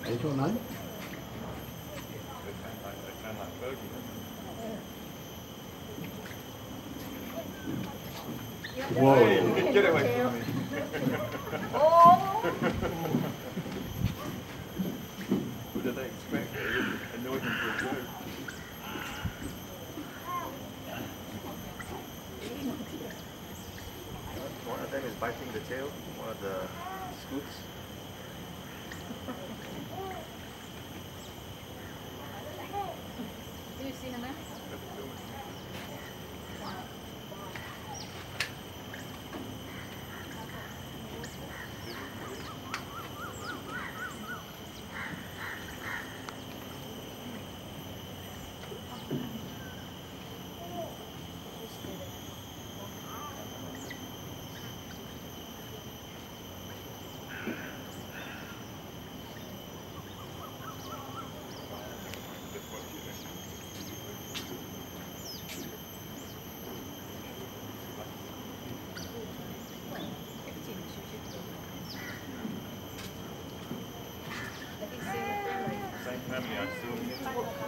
Để chỗ nói. Whoa. Hey, get away from me. Who did they expect? They annoyed him for a joke. One of them is biting the tail, one of the scoots. Do you see them? Same family, I assume.